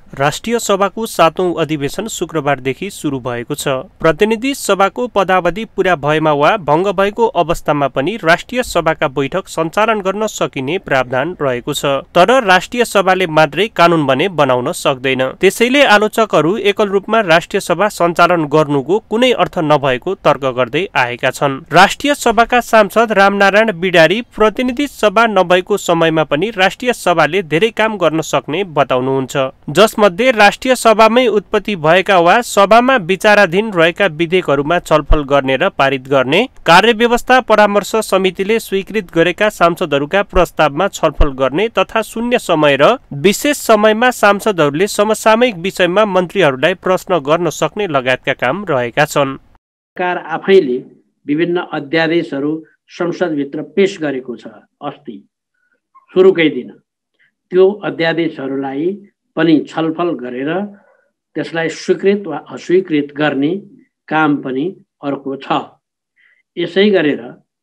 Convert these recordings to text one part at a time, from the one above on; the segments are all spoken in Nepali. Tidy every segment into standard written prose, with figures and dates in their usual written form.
राष्ट्रिय सभाको 7औं अधिवेशन शुक्रबारदेखि सुरु भएको छ। प्रतिनिधि सभाको पदावधि पूरा भएमा वा भङ्ग भएको अवस्थामा पनि राष्ट्रिय सभाका बैठक सञ्चालन गर्न सकिने प्रावधान रहेको छ। तर राष्ट्रिय सभाले मात्रै कानून भने बनाउन सक्दैन। त्यसैले आलोचकहरू एकल रूपमा राष्ट्रिय सभा सञ्चालन गर्नुको कुनै अर्थ नभएको तर्क गर्दै आएका छन्। राष्ट्रिय सभाका सांसद रामनारायण बिडारी प्रतिनिधि सभा नभएको समयमा पनि राष्ट्रिय सभाले धेरै काम गर्न सक्ने बताउनुहुन्छ। मध्ये राष्ट्रिय सभामै उत्पत्ति भएका वा सभामा विचाराधीन रहेका विधेयकहरूमा छलफल गर्ने र पारित गर्ने, कार्यव्यवस्था परामर्श समितिले स्वीकृत गरेका सांसदहरूका प्रस्तावमा छलफल गर्ने तथा शून्य समय र विशेष समयमा सांसदहरूले समसामयिक विषयमा मन्त्रीहरूलाई प्रश्न गर्न सक्ने लगायतका काम रहेका छन्। सरकार आफैले विभिन्न अध्यादेशहरू संसदभित्र पेश गरेको छ। अस्ति सुरुकै दिन त्यो अध्यादेशहरूलाई पनि छलफल गरेर त्यसलाई स्वीकृत वा अस्वीकृत गर्ने काम पनि अर्को छ। यसै गरेर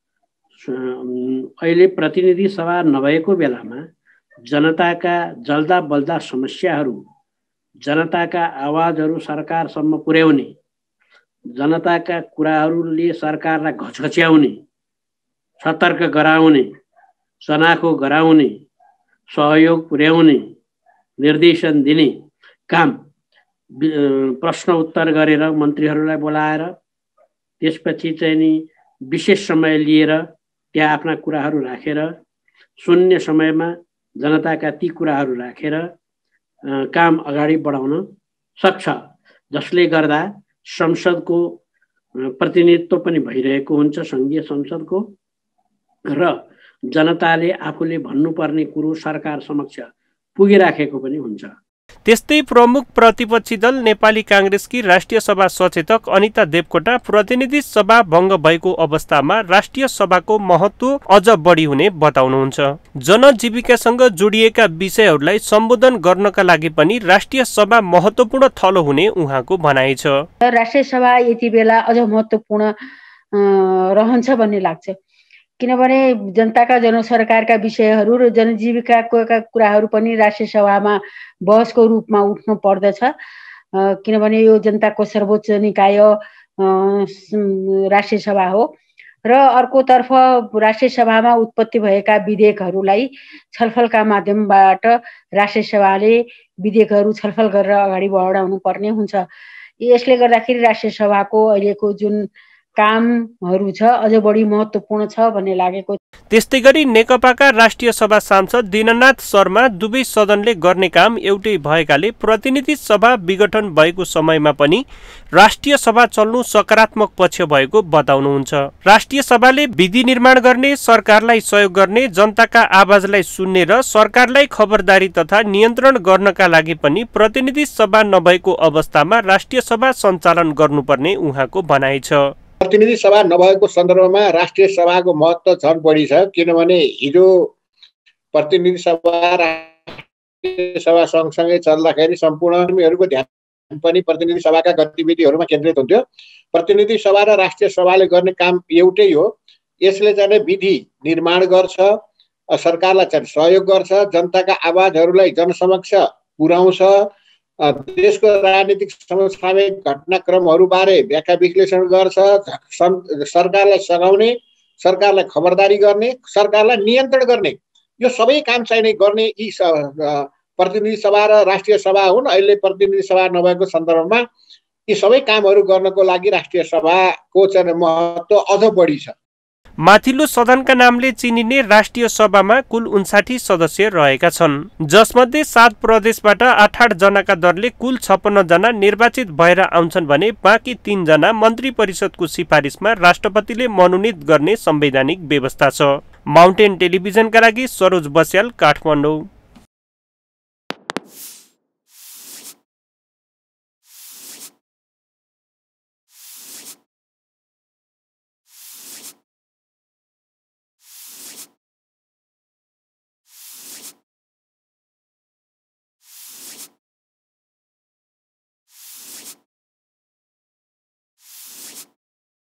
अहिले प्रतिनिधि सभा नभएको बेलामा जनताका जल्दा बल्दा समस्याहरू, जनताका आवाजहरू सरकारसम्म पुर्याउने, जनताका कुराहरूले सरकारलाई घचघच्याउने, सतर्क गराउने, चनाखो गराउने, सहयोग पुर्याउने, निर्देशन दिने काम प्रश्न उत्तर गरेर मन्त्रीहरूलाई बोलाएर त्यसपछि चाहिँ नि विशेष समय लिएर त्यहाँ आफ्ना कुराहरू राखेर शून्य समयमा जनताका ती कुराहरू राखेर काम अगाडि बढाउन सक्छ, जसले गर्दा संसदको प्रतिनिधित्व पनि भइरहेको हुन्छ, संघीय संसदको, र जनताले आफूले भन्नुपर्ने कुरो सरकार समक्ष पुगिराखेको पनि हुन्छ। त्यस्तै प्रमुख प्रतिपक्षी दल नेपाली कांग्रेसकी राष्ट्रिय सभा सचेतक अनिता देवकोटा प्रतिनिधि सभा भङ्ग भएको अवस्थामा राष्ट्रिय सभाको महत्त्व अझ बढी हुने बताउनुहुन्छ। जनजीविकासँग जोडिएका विषयहरूलाई सम्बोधन गर्नका लागि पनि राष्ट्रिय सभा महत्त्वपूर्ण थलो हुने उहाँको भनाइ छ। राष्ट्रिय सभा यति बेला अझ महत्त्वपूर्ण रहन्छ भन्ने लाग्छ, किनभने जनताका जनसरकारका विषयहरू र जनजीविकाका कुराहरू पनि राष्ट्रिय सभामा बहसको रूपमा उठ्नु पर्दछ। किनभने यो जनताको सर्वोच्च निकाय राष्ट्रिय सभा हो र अर्कोतर्फ राष्ट्रिय सभामा उत्पत्ति भएका विधेयकहरूलाई छलफलका माध्यमबाट राष्ट्रिय सभाले विधेयकहरू छलफल गरेर अगाडि बढाउनु पर्ने हुन्छ। यसले गर्दाखेरि राष्ट्रिय सभाको अहिलेको जुन कामहरू छ अझ बढी महत्त्वपूर्ण छ भन्ने लागेको। त्यस्तै गरी नेकपाका राष्ट्रिय सभा सांसद दीननाथ शर्मा दुवै सदनले गर्ने काम एउटै भएकाले प्रतिनिधि सभा विघटन भएको समयमा पनि राष्ट्रिय सभा चल्नु सकारात्मक पक्ष भएको बताउनुहुन्छ। राष्ट्रिय सभाले विधि निर्माण गर्ने, सरकारलाई सहयोग गर्ने, जनताका आवाजलाई सुन्ने र सरकारलाई खबरदारी तथा नियन्त्रण गर्नका लागि पनि प्रतिनिधि सभा नभएको अवस्थामा राष्ट्रिय सभा सञ्चालन गर्नुपर्ने उहाँको भनाइ छ। प्रतिनिधि सभा नभएको सन्दर्भमा राष्ट्रिय सभाको महत्त्व झन् बढी छ, किनभने हिजो प्रतिनिधि सभा सँगसँगै चल्दाखेरि सम्पूर्ण कर्मीहरूको ध्यान पनि प्रतिनिधि सभाका गतिविधिहरूमा केन्द्रित हुन्थ्यो। प्रतिनिधि सभा र राष्ट्रिय सभाले गर्ने काम एउटै हो। यसले चाहिँ विधि निर्माण गर्छ, सरकारलाई चाहिँ सहयोग गर्छ, जनताका आवाजहरूलाई जनसमक्ष पुर्याउँछ, देशको राजनीतिक समसामयिक घटनाक्रमहरूबारे व्याख्या विश्लेषण गर्छ, सरकारलाई सघाउने, सरकारलाई खबरदारी गर्ने, सरकारलाई नियन्त्रण गर्ने, यो सबै काम चाहिने गर्ने यी प्रतिनिधि सभा र राष्ट्रिय सभा हुन्। अहिले प्रतिनिधि सभा नभएको सन्दर्भमा यी सबै कामहरू गर्नको लागि राष्ट्रिय सभाको चाहिँ महत्त्व अझ बढी छ। माथिल्लो सदनका नामले चिनिने राष्ट्रिय सभामा कुल 59 सदस्य रहेका छन्, जसमध्ये 7 प्रदेशबाट 8-8 जनाका दरले कुल 56 जना निर्वाचित भएर आउँछन् भने बाँकी 3 जना मन्त्री परिषदको सिफारिसमा राष्ट्रपतिले मनोनित गर्ने संवैधानिक व्यवस्था छ। माउन्टेन टेलिभिजनका लागि सरोज बस्याल, काठमाडौँ।